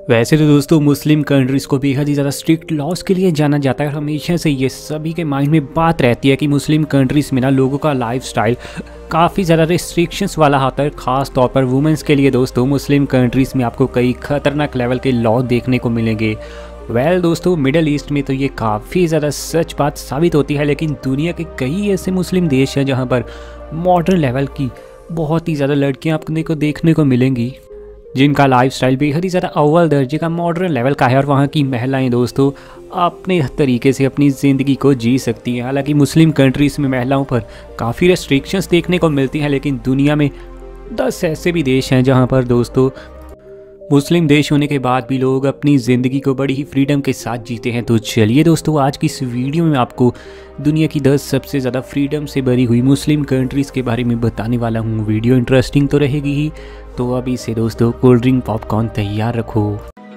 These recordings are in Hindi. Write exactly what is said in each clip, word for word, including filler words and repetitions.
वैसे तो दोस्तों मुस्लिम कंट्रीज़ को बेहद ही ज़्यादा स्ट्रिक्ट लॉज के लिए जाना जाता है और हमेशा से ये सभी के माइंड में बात रहती है कि मुस्लिम कंट्रीज़ में ना लोगों का लाइफस्टाइल काफ़ी ज़्यादा रिस्ट्रिक्शंस वाला होता है। ख़ास तौर पर वुमेंस के लिए दोस्तों मुस्लिम कंट्रीज़ में आपको कई खतरनाक लेवल के लॉ देखने को मिलेंगे। वेल well, दोस्तों मिडल ईस्ट में तो ये काफ़ी ज़्यादा सच बात साबित होती है, लेकिन दुनिया के कई ऐसे मुस्लिम देश हैं जहाँ पर मॉडर्न लेवल की बहुत ही ज़्यादा लड़कियाँ आपको देखने को मिलेंगी जिनका लाइफस्टाइल बेहद ही ज़्यादा अव्वल दर्जे का मॉडर्न लेवल का है और वहाँ की महिलाएं दोस्तों अपने तरीके से अपनी ज़िंदगी को जी सकती हैं। हालांकि मुस्लिम कंट्रीज़ में महिलाओं पर काफ़ी रेस्ट्रिक्शंस देखने को मिलती हैं, लेकिन दुनिया में दस ऐसे भी देश हैं जहाँ पर दोस्तों मुस्लिम देश होने के बाद भी लोग अपनी ज़िंदगी को बड़ी ही फ्रीडम के साथ जीते हैं। तो चलिए दोस्तों आज की इस वीडियो में आपको दुनिया की दस सबसे ज़्यादा फ्रीडम से भरी हुई मुस्लिम कंट्रीज़ के बारे में बताने वाला हूँ। वीडियो इंटरेस्टिंग तो रहेगी ही, तो अभी से दोस्तों कोल्ड ड्रिंक पॉपकॉर्न तैयार रखो।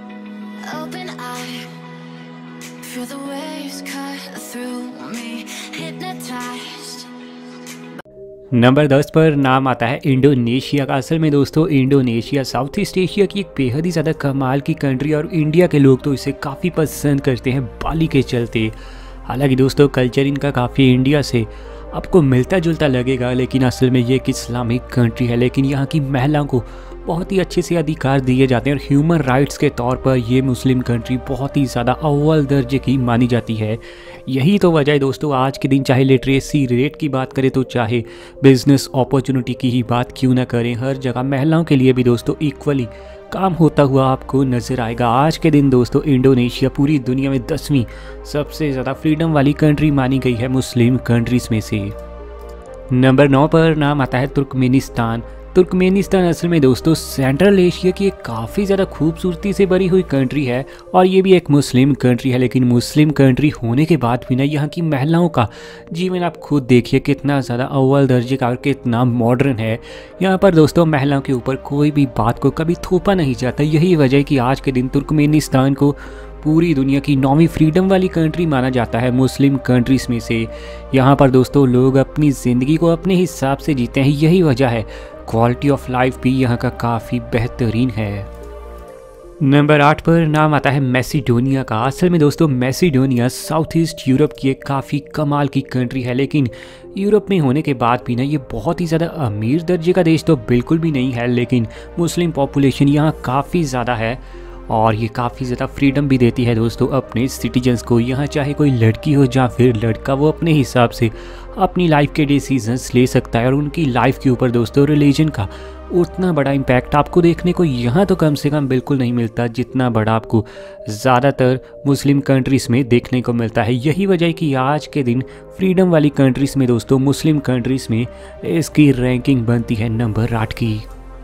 नंबर दस पर नाम आता है इंडोनेशिया का। असल में दोस्तों इंडोनेशिया साउथ ईस्ट एशिया की एक बेहद ही ज़्यादा कमाल की कंट्री और इंडिया के लोग तो इसे काफ़ी पसंद करते हैं बाली के चलते। हालांकि दोस्तों कल्चर इनका काफ़ी इंडिया से आपको मिलता जुलता लगेगा, लेकिन असल में ये एक इस्लामिक कंट्री है। लेकिन यहाँ की महिलाओं को बहुत ही अच्छे से अधिकार दिए जाते हैं और ह्यूमन राइट्स के तौर पर ये मुस्लिम कंट्री बहुत ही ज़्यादा अव्वल दर्जे की मानी जाती है। यही तो वजह है दोस्तों आज के दिन चाहे लिटरेसी रेट की बात करें तो चाहे बिजनेस अपॉर्चुनिटी की ही बात क्यों ना करें, हर जगह महिलाओं के लिए भी दोस्तों इक्वली काम होता हुआ आपको नज़र आएगा। आज के दिन दोस्तों इंडोनेशिया पूरी दुनिया में दसवीं सबसे ज़्यादा फ्रीडम वाली कंट्री मानी गई है मुस्लिम कंट्रीज़ में से। नंबर नौ पर नाम आता है तुर्कमेनिस्तान। तुर्कमेनिस्तान असल में दोस्तों सेंट्रल एशिया की एक काफ़ी ज़्यादा खूबसूरती से भरी हुई कंट्री है और ये भी एक मुस्लिम कंट्री है। लेकिन मुस्लिम कंट्री होने के बाद भी ना यहाँ की महिलाओं का जीवन आप खुद देखिए कितना ज़्यादा अव्वल दर्जे का और कितना मॉडर्न है। यहाँ पर दोस्तों महिलाओं के ऊपर कोई भी बात को कभी थोपा नहीं जाता। यही वजह है कि आज के दिन तुर्कमेनिस्तान को पूरी दुनिया की नौवीं फ्रीडम वाली कंट्री माना जाता है मुस्लिम कंट्रीज़ में से। यहाँ पर दोस्तों लोग अपनी ज़िंदगी को अपने हिसाब से जीते हैं। यही वजह है क्वालिटी ऑफ लाइफ भी यहाँ का काफ़ी बेहतरीन है। नंबर आठ पर नाम आता है मैसिडोनिया का। असल में दोस्तों मैसिडोनिया साउथ ईस्ट यूरोप की एक काफ़ी कमाल की कंट्री है, लेकिन यूरोप में होने के बाद भी ना ये बहुत ही ज़्यादा अमीर दर्जे का देश तो बिल्कुल भी नहीं है। लेकिन मुस्लिम पॉपुलेशन यहाँ काफ़ी ज़्यादा है और ये काफ़ी ज़्यादा फ्रीडम भी देती है दोस्तों अपने सिटीजन्स को। यहाँ चाहे कोई लड़की हो या फिर लड़का, वो अपने हिसाब से अपनी लाइफ के डिसीजंस ले सकता है और उनकी लाइफ के ऊपर दोस्तों रिलीजन का उतना बड़ा इम्पैक्ट आपको देखने को यहाँ तो कम से कम बिल्कुल नहीं मिलता जितना बड़ा आपको ज़्यादातर मुस्लिम कंट्रीज़ में देखने को मिलता है। यही वजह है कि आज के दिन फ्रीडम वाली कंट्रीज़ में दोस्तों मुस्लिम कंट्रीज़ में इसकी रैंकिंग बनती है नंबर आठ की।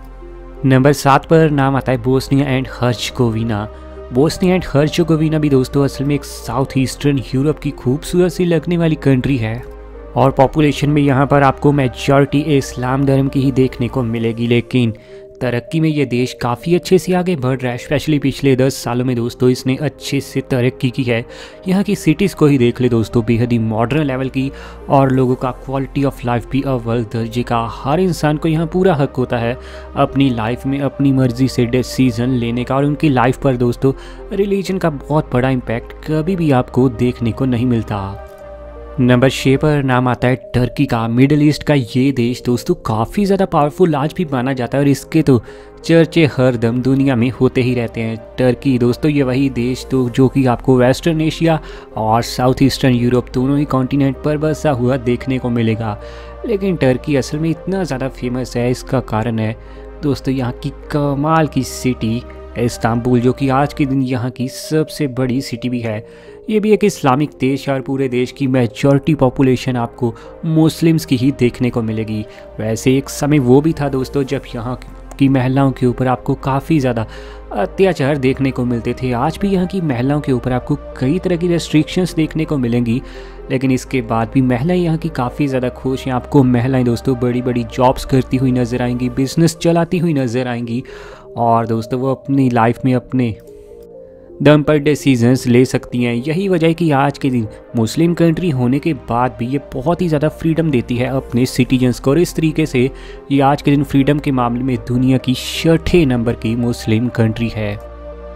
नंबर सात पर नाम आता है Bosnia and Herzegovina. Bosnia and Herzegovina भी दोस्तों असल में एक साउथ ईस्टर्न यूरोप की खूबसूरत सी लगने वाली कंट्री है और पॉपुलेशन में यहाँ पर आपको मेजॉरिटी इस्लाम धर्म की ही देखने को मिलेगी। लेकिन तरक्की में ये देश काफ़ी अच्छे से आगे बढ़ रहा है। स्पेशली पिछले दस सालों में दोस्तों इसने अच्छे से तरक्की की है। यहाँ की सिटीज़ को ही देख ले दोस्तों, बेहद ही मॉडर्न लेवल की और लोगों का क्वालिटी ऑफ लाइफ भी अव्वल दर्जे का। हर इंसान को यहाँ पूरा हक होता है अपनी लाइफ में अपनी मर्जी से डिसीजन लेने का और उनकी लाइफ पर दोस्तों रिलीजन का बहुत बड़ा इम्पैक्ट कभी भी आपको देखने को नहीं मिलता। नंबर छः पर नाम आता है टर्की का। मिडिल ईस्ट का ये देश दोस्तों काफ़ी ज़्यादा पावरफुल आज भी माना जाता है और इसके तो चर्चे हर दम दुनिया में होते ही रहते हैं। टर्की दोस्तों ये वही देश तो जो कि आपको वेस्टर्न एशिया और साउथ ईस्टर्न यूरोप दोनों ही कॉन्टिनेंट पर बसा हुआ देखने को मिलेगा। लेकिन टर्की असल में इतना ज़्यादा फेमस है, इसका कारण है दोस्तों यहाँ की कमाल की सिटी इस्तांबुल, जो कि आज के दिन यहाँ की सबसे बड़ी सिटी भी है। ये भी एक इस्लामिक देश है और पूरे देश की मेजॉरिटी पॉपुलेशन आपको मुस्लिम्स की ही देखने को मिलेगी। वैसे एक समय वो भी था दोस्तों जब यहाँ की महिलाओं के ऊपर आपको काफ़ी ज़्यादा अत्याचार देखने को मिलते थे। आज भी यहाँ की महिलाओं के ऊपर आपको कई तरह की रेस्ट्रिक्शंस देखने को मिलेंगी, लेकिन इसके बाद भी महिलाएं यहाँ की काफ़ी ज़्यादा खुश हैं। आपको महिलाएं दोस्तों बड़ी बड़ी जॉब्स करती हुई नज़र आएंगी, बिजनेस चलाती हुई नज़र आएंगी और दोस्तों वो अपनी लाइफ में अपने दम पर डिसीजंस ले सकती हैं। यही वजह है कि आज के दिन मुस्लिम कंट्री होने के बाद भी ये बहुत ही ज़्यादा फ्रीडम देती है अपने सिटीजन्स को और इस तरीके से ये आज के दिन फ्रीडम के मामले में दुनिया की छठे नंबर की मुस्लिम कंट्री है।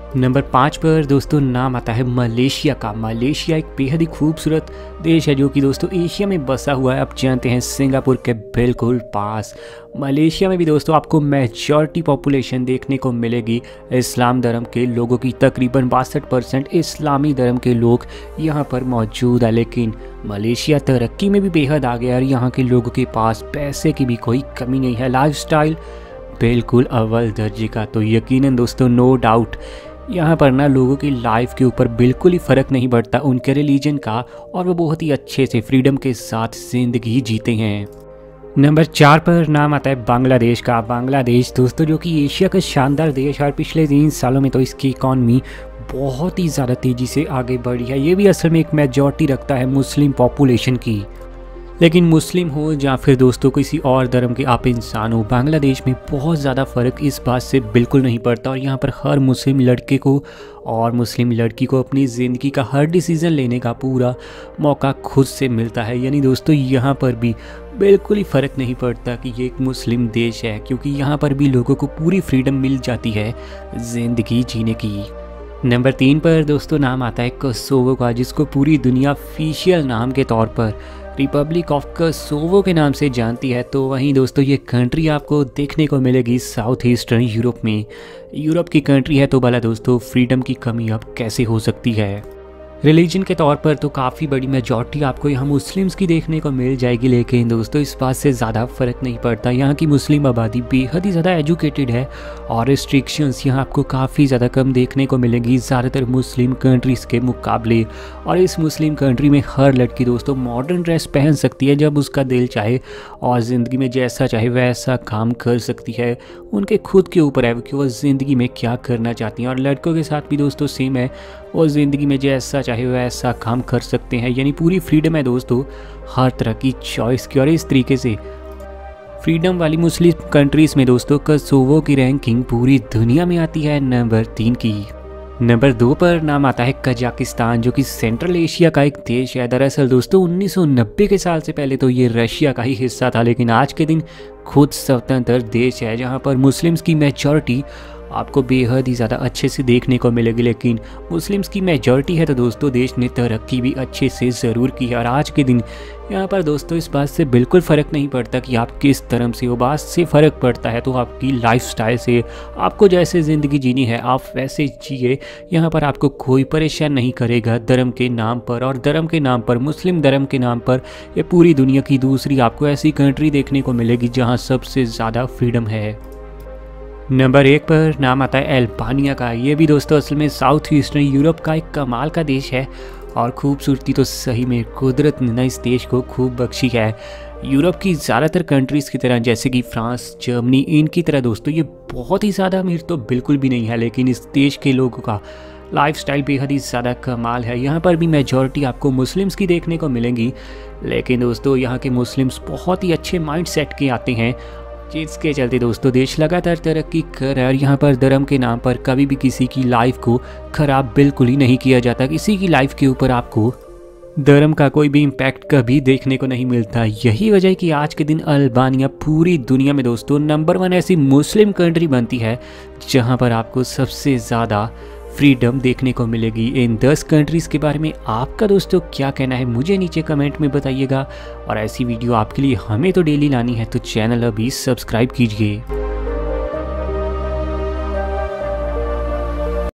नंबर पाँच पर दोस्तों नाम आता है मलेशिया का। मलेशिया एक बेहद ही खूबसूरत देश है जो कि दोस्तों एशिया में बसा हुआ है। आप जानते हैं सिंगापुर के बिल्कुल पास। मलेशिया में भी दोस्तों आपको मेजॉरिटी पॉपुलेशन देखने को मिलेगी इस्लाम धर्म के लोगों की। तकरीबन बासठ परसेंट इस्लामी धर्म के लोग यहाँ पर मौजूद है। लेकिन मलेशिया तरक्की में भी बेहद आगे है और यहाँ के लोगों के पास पैसे की भी कोई कमी नहीं है। लाइफस्टाइल बिल्कुल अव्वल दर्जे का। तो यकीनन दोस्तों नो डाउट यहाँ पर ना लोगों की लाइफ के ऊपर बिल्कुल ही फ़र्क नहीं पड़ता उनके रिलीजन का, और वो बहुत ही अच्छे से फ्रीडम के साथ ज़िंदगी जीते हैं। नंबर चार पर नाम आता है बांग्लादेश का। बांग्लादेश दोस्तों जो कि एशिया का शानदार देश है और पिछले तीन सालों में तो इसकी इकॉनमी बहुत ही ज़्यादा तेज़ी से आगे बढ़ी है। ये भी असल में एक मेजॉरिटी रखता है मुस्लिम पॉपुलेशन की। लेकिन मुस्लिम हो या फिर दोस्तों किसी और धर्म के आप इंसान हो, बांग्लादेश में बहुत ज़्यादा फ़र्क इस बात से बिल्कुल नहीं पड़ता। और यहाँ पर हर मुस्लिम लड़के को और मुस्लिम लड़की को अपनी ज़िंदगी का हर डिसीज़न लेने का पूरा मौका खुद से मिलता है। यानी दोस्तों यहाँ पर भी बिल्कुल ही फ़र्क नहीं पड़ता कि ये एक मुस्लिम देश है, क्योंकि यहाँ पर भी लोगों को पूरी फ्रीडम मिल जाती है ज़िंदगी जीने की। नंबर तीन पर दोस्तों नाम आता है कोसोवो का, जिसको पूरी दुनिया ऑफिशियल नाम के तौर पर रिपब्लिक ऑफ कोसोवो के नाम से जानती है। तो वहीं दोस्तों ये कंट्री आपको देखने को मिलेगी साउथ ईस्टर्न यूरोप में। यूरोप की कंट्री है तो भला दोस्तों फ्रीडम की कमी अब कैसे हो सकती है। रिलीजन के तौर पर तो काफ़ी बड़ी मेजॉरिटी आपको यहाँ मुस्लिम्स की देखने को मिल जाएगी, लेकिन दोस्तों इस बात से ज़्यादा फ़र्क नहीं पड़ता। यहाँ की मुस्लिम आबादी बेहद ही ज़्यादा एजुकेटेड है और रिस्ट्रिक्शंस यहाँ आपको काफ़ी ज़्यादा कम देखने को मिलेंगी ज़्यादातर मुस्लिम कंट्रीज़ के मुकाबले। और इस मुस्लिम कंट्री में हर लड़की दोस्तों मॉडर्न ड्रेस पहन सकती है जब उसका दिल चाहे, और ज़िंदगी में जैसा चाहे वैसा काम कर सकती है। उनके खुद के ऊपर है कि वो ज़िंदगी में क्या करना चाहती हैं। और लड़कों के साथ भी दोस्तों सेम है, वो ज़िंदगी में जैसा चाहे वैसा काम कर सकते हैं। यानी पूरी फ्रीडम है दोस्तों हर तरह की चॉइस की। और इस तरीके से फ्रीडम वाली मुस्लिम कंट्रीज़ में दोस्तों कोसोवो की रैंकिंग पूरी दुनिया में आती है नंबर तीन की। नंबर दो पर नाम आता है कजाकिस्तान, जो कि सेंट्रल एशिया का एक देश है। दरअसल दोस्तों उन्नीस सौ नब्बे के साल से पहले तो ये रशिया का ही हिस्सा था, लेकिन आज के दिन खुद स्वतंत्र देश है जहाँ पर मुस्लिम्स की मेजॉरिटी आपको बेहद ही ज़्यादा अच्छे से देखने को मिलेगी। लेकिन मुस्लिम्स की मेजॉरिटी है तो दोस्तों देश ने तरक्की भी अच्छे से ज़रूर की है। और आज के दिन यहाँ पर दोस्तों इस बात से बिल्कुल फ़र्क नहीं पड़ता कि आप किस धर्म से हो, बात से फ़र्क पड़ता है तो आपकी लाइफस्टाइल से। आपको जैसे ज़िंदगी जीनी है आप वैसे जिए। यहाँ पर आपको कोई परेशान नहीं करेगा धर्म के नाम पर। और धर्म के नाम पर, मुस्लिम धर्म के नाम पर, ये पूरी दुनिया की दूसरी आपको ऐसी कंट्री देखने को मिलेगी जहाँ सबसे ज़्यादा फ्रीडम है। नंबर एक पर नाम आता है अल्बानिया का। ये भी दोस्तों असल में साउथ ईस्टर्न यूरोप का एक कमाल का देश है और खूबसूरती तो सही में कुदरत ने इस देश को खूब बख्शी है। यूरोप की ज़्यादातर कंट्रीज़ की तरह जैसे कि फ्रांस, जर्मनी, इनकी तरह दोस्तों ये बहुत ही ज़्यादा अमीर तो बिल्कुल भी नहीं है, लेकिन इस देश के लोगों का लाइफस्टाइल बेहद ही ज़्यादा कमाल है। यहाँ पर भी मेजॉरिटी आपको मुस्लिम्स की देखने को मिलेंगी, लेकिन दोस्तों यहाँ के मुस्लिम्स बहुत ही अच्छे माइंड सेट के आते हैं, जिसके चलते दोस्तों देश लगातार तरक्की कर रहा है। और यहाँ पर धर्म के नाम पर कभी भी किसी की लाइफ को ख़राब बिल्कुल ही नहीं किया जाता। किसी की लाइफ के ऊपर आपको धर्म का कोई भी इम्पैक्ट कभी देखने को नहीं मिलता। यही वजह है कि आज के दिन अल्बानिया पूरी दुनिया में दोस्तों नंबर वन ऐसी मुस्लिम कंट्री बनती है जहाँ पर आपको सबसे ज़्यादा फ्रीडम देखने को मिलेगी। इन दस कंट्रीज़ के बारे में आपका दोस्तों क्या कहना है मुझे नीचे कमेंट में बताइएगा। और ऐसी वीडियो आपके लिए हमें तो डेली लानी है, तो चैनल अभी सब्सक्राइब कीजिए।